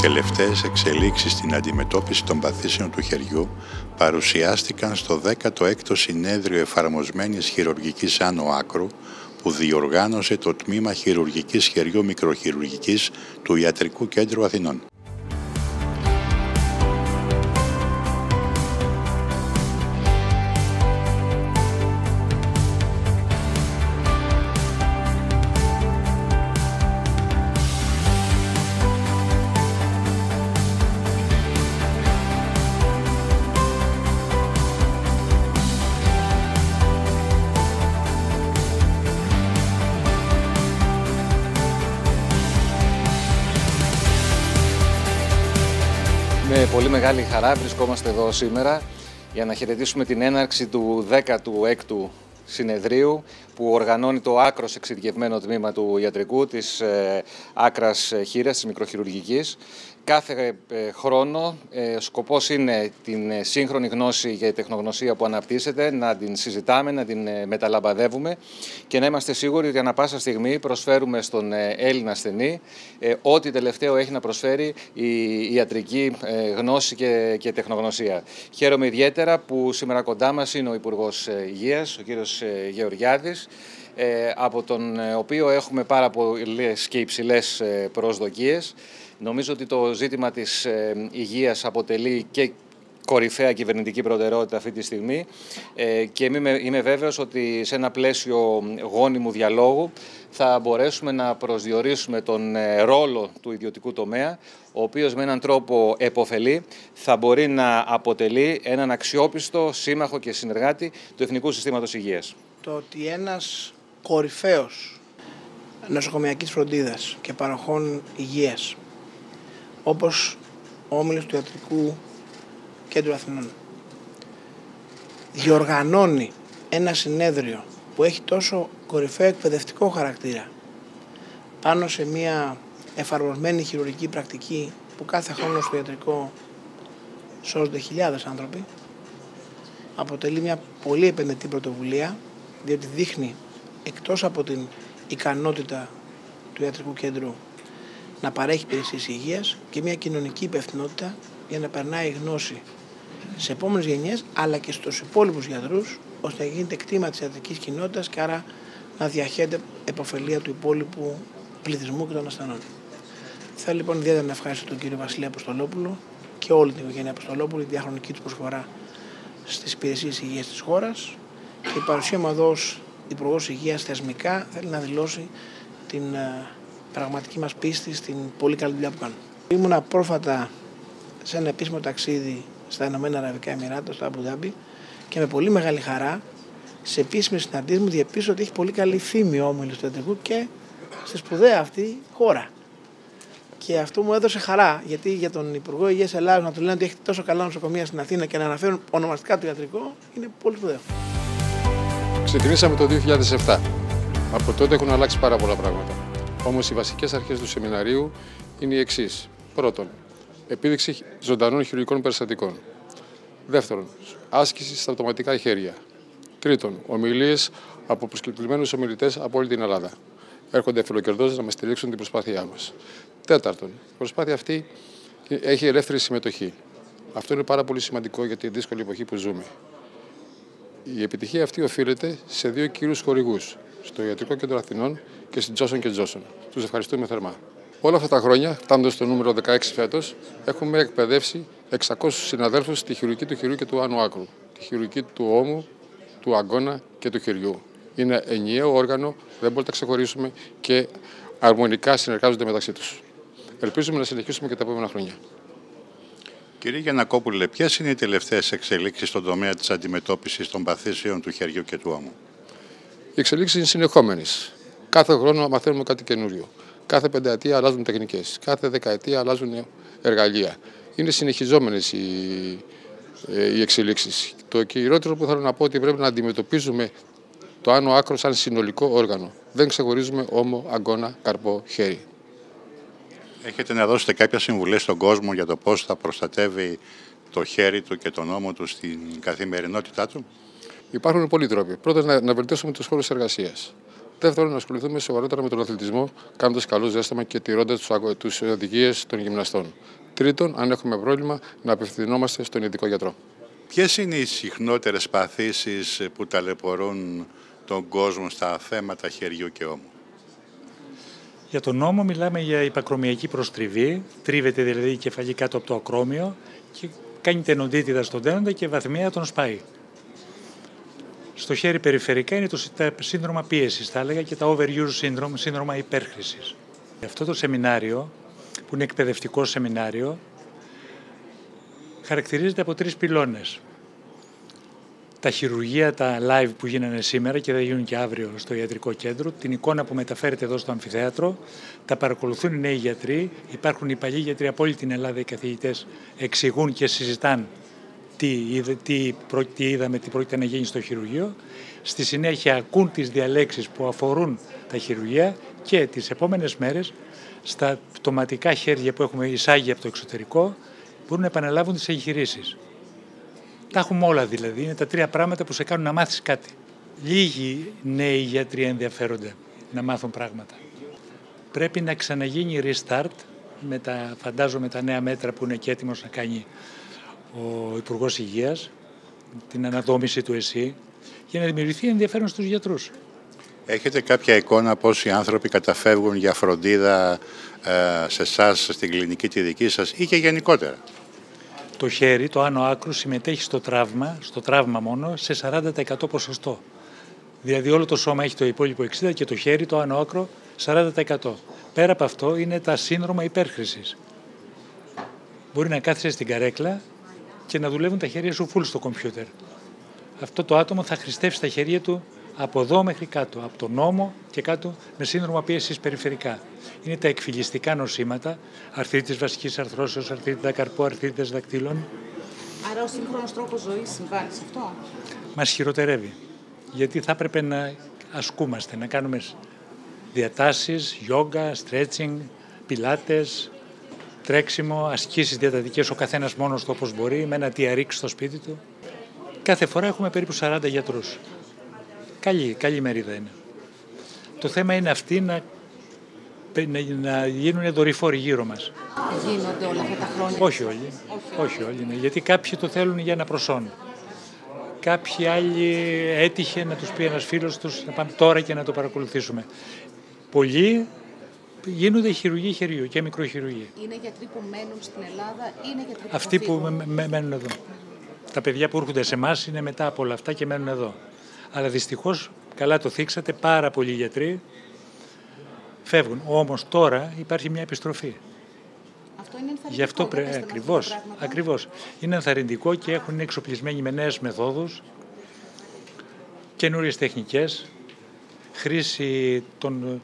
τελευταίες εξελίξεις στην αντιμετώπιση των παθήσεων του χεριού παρουσιάστηκαν στο 16ο Συνέδριο Εφαρμοσμένης Χειρουργικής Άνω Άκρου που διοργάνωσε το Τμήμα Χειρουργικής Χεριού Μικροχειρουργικής του Ιατρικού Κέντρου Αθηνών. Με πολύ μεγάλη χαρά βρισκόμαστε εδώ σήμερα για να χαιρετήσουμε την έναρξη του 16ου συνεδρίου που οργανώνει το άκρος εξειδικευμένο τμήμα του ιατρικού της άκρας χείρας, της μικροχειρουργικής. Κάθε χρόνο σκοπός είναι την σύγχρονη γνώση και τεχνογνωσία που αναπτύσσεται να την συζητάμε, να την μεταλαμπαδεύουμε και να είμαστε σίγουροι ότι ανά πάσα στιγμή προσφέρουμε στον Έλληνα ασθενή ό,τι τελευταίο έχει να προσφέρει η ιατρική γνώση και τεχνογνωσία. Χαίρομαι ιδιαίτερα που σήμερα κοντά μας είναι ο Υπουργός Υγείας, ο κύριος Γεωργιάδης, από τον οποίο έχουμε πάρα πολλές και υψηλές προσδοκίες. Νομίζω ότι το ζήτημα της υγείας αποτελεί και κορυφαία κυβερνητική προτεραιότητα αυτή τη στιγμή και είμαι βέβαιος ότι σε ένα πλαίσιο γόνιμου διαλόγου θα μπορέσουμε να προσδιορίσουμε τον ρόλο του ιδιωτικού τομέα, ο οποίος με έναν τρόπο επωφελή θα μπορεί να αποτελεί έναν αξιόπιστο σύμμαχο και συνεργάτη του Εθνικού Συστήματος Υγείας. Το ότι ένας κορυφαίος νοσοκομιακής φροντίδας και παροχών υγείας, όπως ο Όμιλος του Ιατρικού Κέντρου Αθηνών, διοργανώνει ένα συνέδριο που έχει τόσο κορυφαίο εκπαιδευτικό χαρακτήρα πάνω σε μια εφαρμοσμένη χειρουργική πρακτική που κάθε χρόνο στο ιατρικό σώζονται χιλιάδες άνθρωποι, αποτελεί μια πολύ επενδυτή πρωτοβουλία, διότι δείχνει εκτός από την ικανότητα του ιατρικού κέντρου να παρέχει υπηρεσίες υγείας και μια κοινωνική υπευθυνότητα για να περνάει γνώση σε επόμενες γενιές αλλά και στους υπόλοιπους γιατρούς, ώστε να γίνεται κτήμα της ιατρικής κοινότητας και άρα να διαχέεται επωφελία του υπόλοιπου πληθυσμού και των ασθενών. Θέλω λοιπόν ιδιαίτερα να ευχαριστήσω τον κύριο Βασίλη Αποστολόπουλο και όλη την οικογένεια Αποστολόπουλου για τη διαχρονική του προσφορά στις υπηρεσίες υγείας της χώρας και η παρουσία μου εδώ ως Υπουργός Υγείας θεσμικά θέλει να δηλώσει την πραγματική μας πίστη στην πολύ καλή δουλειά που κάνουν. Ήμουνα πρόσφατα σε ένα επίσημο ταξίδι στα Ηνωμένα Αραβικά Εμιράτα, στο Αμπου Δάμπι, και με πολύ μεγάλη χαρά σε επίσημες συναντήσεις μου διαπίστωσα ότι έχει πολύ καλή φήμη ο Όμιλος του Ιατρικού και στη σπουδαία αυτή χώρα. Και αυτό μου έδωσε χαρά, γιατί για τον Υπουργό Υγείας Ελλάδας να του λένε ότι έχει τόσο καλά νοσοκομεία στην Αθήνα και να αναφέρουν ονομαστικά το ιατρικό είναι πολύ σπουδαίο. Ξεκινήσαμε το 2007. Από τότε έχουν αλλάξει πάρα πολλά πράγματα. Όμως οι βασικές αρχές του σεμιναρίου είναι οι εξής. Πρώτον, επίδειξη ζωντανών χειρουργικών περιστατικών. Δεύτερον, άσκηση στα αυτοματικά χέρια. Τρίτον, ομιλίες από προσκεκλημένους ομιλητές από όλη την Ελλάδα. Έρχονται φιλοκερδόζες να μας στηρίξουν την προσπάθειά μας. Τέταρτον, η προσπάθεια αυτή έχει ελεύθερη συμμετοχή. Αυτό είναι πάρα πολύ σημαντικό για τη δύσκολη εποχή που ζούμε. Η επιτυχία αυτή οφείλεται σε δύο κύριους χορηγούς, στο Ιατρικό Κέντρο Αθηνών και στην Johnson & Johnson. Τους ευχαριστούμε θερμά. Όλα αυτά τα χρόνια, φτάνοντας στο νούμερο 16 φέτος, έχουμε εκπαιδεύσει 600 συναδέλφους στη χειρουργική του χειρού και του άνω άκρου, τη χειρουργική του ώμου, του αγκώνα και του χεριού. Είναι ενιαίο όργανο, δεν μπορούμε να τα ξεχωρίσουμε και αρμονικά συνεργάζονται μεταξύ τους. Ελπίζουμε να συνεχίσουμε και τα επόμενα χρόνια. Κύριε Γιαννακόπουλε, ποιες είναι οι τελευταίες εξελίξεις στον τομέα της αντιμετώπισης των παθήσεων του χεριού και του ώμου? Οι εξελίξεις είναι συνεχόμενες. Κάθε χρόνο μαθαίνουμε κάτι καινούριο. Κάθε πενταετία αλλάζουν τεχνικές. Κάθε δεκαετία αλλάζουν εργαλεία. Είναι συνεχιζόμενες οι εξελίξεις. Το κυριότερο που θέλω να πω ότι πρέπει να αντιμετωπίζουμε το άνω άκρο σαν συνολικό όργανο. Δεν ξεχωρίζουμε ώμο, αγκώνα, καρπό, χέρι. Έχετε να δώσετε κάποια συμβουλές στον κόσμο για το πώς θα προστατεύει το χέρι του και τον ώμο του στην καθημερινότητά του? Υπάρχουν πολλοί τρόποι. Πρώτον, να βελτιώσουμε τους χώρους εργασίας. Δεύτερον, να ασχοληθούμε σοβαρότερα με τον αθλητισμό, κάνοντας καλό ζέσταμα και τηρώντας τις οδηγίες των γυμναστών. Τρίτον, αν έχουμε πρόβλημα, να απευθυνόμαστε στον ειδικό γιατρό. Ποιες είναι οι συχνότερες παθήσεις που ταλαιπωρούν τον κόσμο στα θέματα χεριού και ώμου? Για τον ώμο μιλάμε για υπακρομιακή προστριβή, τρίβεται δηλαδή η κεφαλή κάτω από το ακρόμιο και κάνει τενοντίτιδα στον τένοντα και βαθμία τον σπάει. Στο χέρι περιφερικά είναι το σύνδρομα πίεσης, θα έλεγα, και τα overuse syndrome, σύνδρομα υπέρχρησης. Αυτό το σεμινάριο, που είναι εκπαιδευτικό σεμινάριο, χαρακτηρίζεται από 3 πυλώνες. Τα χειρουργεία, τα live που γίνανε σήμερα και θα γίνουν και αύριο στο ιατρικό κέντρο, την εικόνα που μεταφέρεται εδώ στο αμφιθέατρο, τα παρακολουθούν οι νέοι γιατροί, υπάρχουν οι παλιοί γιατροί από όλη την Ελλάδα, οι καθηγητές εξηγούν και συζητάνε τι είδαμε, τι πρόκειται να γίνει στο χειρουργείο. Στη συνέχεια ακούν τις διαλέξεις που αφορούν τα χειρουργεία και τις επόμενες μέρες στα πτωματικά χέρια που έχουμε εισάγει από το εξωτερικό μπορούν να επαναλάβουν τις εγχειρήσεις. Τα έχουμε όλα δηλαδή, είναι τα 3 πράγματα που σε κάνουν να μάθεις κάτι. Λίγοι νέοι γιατροί ενδιαφέρονται να μάθουν πράγματα. Πρέπει να ξαναγίνει restart, φαντάζομαι τα νέα μέτρα που είναι και έτοιμος να κάνει ο Υπουργός Υγείας, την αναδόμηση του ΕΣΥ, για να δημιουργηθεί ενδιαφέρον στους γιατρούς. Έχετε κάποια εικόνα πώς οι άνθρωποι καταφεύγουν για φροντίδα σε εσάς, στην κλινική τη δική σας ή και γενικότερα? Το χέρι, το άνω άκρο, συμμετέχει στο τραύμα μόνο, σε 40% ποσοστό. Δηλαδή όλο το σώμα έχει το υπόλοιπο 60% και το χέρι, το άνω άκρο, 40%. Πέρα από αυτό είναι τα σύνδρομα υπέρχρησης. Μπορεί να κάθεσαι στην καρέκλα και να δουλεύουν τα χέρια σου full στο κομπιούτερ. Αυτό το άτομο θα χρηστεύσει τα χέρια του από εδώ μέχρι κάτω, από τον ώμο και κάτω, με σύνδρομο πίεσης περιφερικά. Είναι τα εκφυλιστικά νοσήματα, αρθρίτης βασικής αρθρώσεως, αρθρίτιδα καρπού, αρθρίτιδες δακτύλων. Άρα ο σύγχρονος τρόπος ζωής συμβάλλει σε αυτό? Μας χειροτερεύει, γιατί θα έπρεπε να ασκούμαστε, να κάνουμε διατάσεις, γιόγκα, stretching, πιλάτες, τρέξιμο, ασκήσεις διατατικές ο καθένας μόνος του όπως μπορεί, με ένα TRX στο σπίτι του. Κάθε φορά έχουμε περίπου 40 γιατρούς. Καλή μερίδα είναι. Το θέμα είναι αυτοί να γίνουν δορυφόροι γύρω μας. Γίνονται όλα αυτά τα χρόνια? Όχι όλοι. Ναι. Γιατί κάποιοι το θέλουν για ένα προσόν. Κάποιοι άλλοι έτυχε να τους πει ένας φίλος τους να πάμε τώρα και να το παρακολουθήσουμε. Πολλοί γίνονται χειρουργοί χεριού και μικροχειρουργοί. Είναι γιατροί που μένουν στην Ελλάδα ή είναι γιατροί που αυτοί που μένουν εδώ. Τα παιδιά που έρχονται σε εμάς είναι μετά από όλα αυτά και μένουν εδώ. Αλλά δυστυχώς, καλά το θίξατε, πάρα πολλοί γιατροί φεύγουν. Όμως τώρα υπάρχει μια επιστροφή. Αυτό είναι ενθαρρυντικό. Γι' αυτό ακριβώς. Είναι ενθαρρυντικό και είναι εξοπλισμένοι με νέες μεθόδους, καινούριες τεχνικές, χρήση των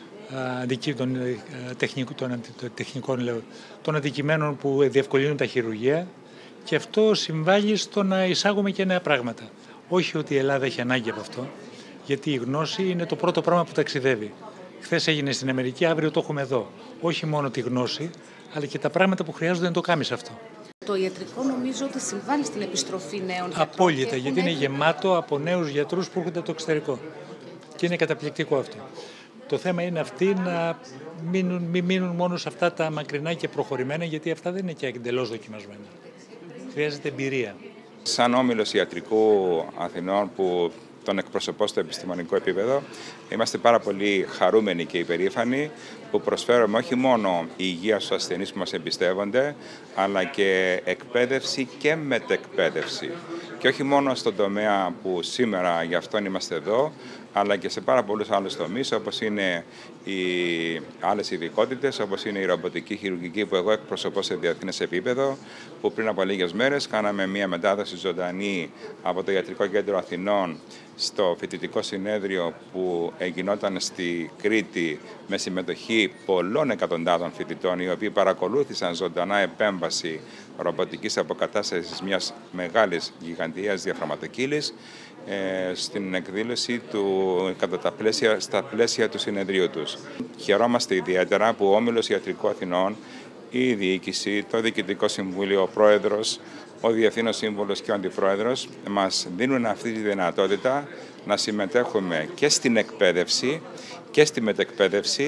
αντικειμένων που διευκολύνουν τα χειρουργεία, και αυτό συμβάλλει στο να εισάγουμε και νέα πράγματα. Όχι ότι η Ελλάδα έχει ανάγκη από αυτό, γιατί η γνώση είναι το πρώτο πράγμα που ταξιδεύει. Χθες έγινε στην Αμερική, αύριο το έχουμε εδώ. Όχι μόνο τη γνώση, αλλά και τα πράγματα που χρειάζονται να το κάνεις αυτό. Το ιατρικό νομίζω ότι συμβάλλει στην επιστροφή νέων γιατρών. Απόλυτα, γιατί είναι γεμάτο από νέους γιατρούς που έρχονται από το εξωτερικό. Και είναι καταπληκτικό αυτό. Το θέμα είναι αυτοί να μην μείνουν μόνο σε αυτά τα μακρινά και προχωρημένα, γιατί αυτά δεν είναι και εντελώς δοκιμασμένα. Χρειάζεται εμπειρία. Σαν όμιλος ιατρικού Αθηνών που τον εκπροσωπώ στο επιστημονικό επίπεδο, είμαστε πάρα πολύ χαρούμενοι και υπερήφανοι που προσφέρουμε όχι μόνο υγεία στους ασθενείς που μας εμπιστεύονται, αλλά και εκπαίδευση και μετεκπαίδευση. Και όχι μόνο στον τομέα που σήμερα γι' αυτόν είμαστε εδώ, αλλά και σε πάρα πολλούς άλλους τομείς, όπως είναι οι άλλες ειδικότητες, όπως είναι η ρομποτική χειρουργική που εγώ εκπροσωπώ σε διεθνές επίπεδο, που πριν από λίγες μέρες κάναμε μια μετάδοση ζωντανή από το Ιατρικό Κέντρο Αθηνών στο φοιτητικό συνέδριο που γινόταν στη Κρήτη με συμμετοχή πολλών εκατοντάδων φοιτητών, οι οποίοι παρακολούθησαν ζωντανά επέμβαση ρομποτικής αποκατάστασης μιας μεγάλης γιγαντιαίας διαφραματοκύλης στην εκδήλωση στα πλαίσια του συνεδρίου τους. Χαιρόμαστε ιδιαίτερα που ο Όμιλος Ιατρικού Αθηνών, η διοίκηση, το Διοικητικό Συμβούλιο, ο Πρόεδρος, ο Διευθύνων Σύμβουλος και ο Αντιπρόεδρος μας δίνουν αυτή τη δυνατότητα να συμμετέχουμε και στην εκπαίδευση και στη μετεκπαίδευση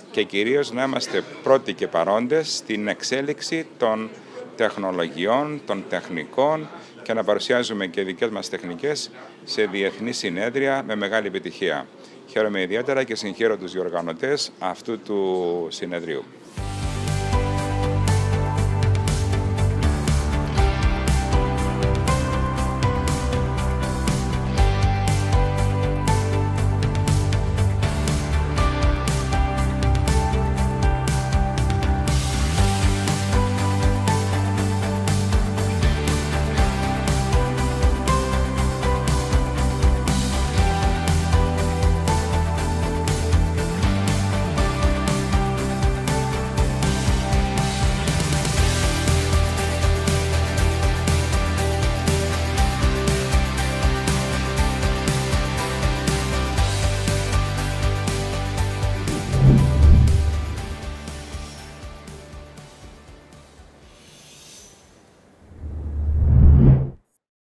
και κυρίως να είμαστε πρώτοι και παρόντες στην εξέλιξη των τεχνολογιών, των τεχνικών και να παρουσιάζουμε και δικές μας τεχνικές σε διεθνή συνέδρια με μεγάλη επιτυχία. Χαίρομαι ιδιαίτερα και συγχαίρω τους διοργανωτές αυτού του συνεδρίου.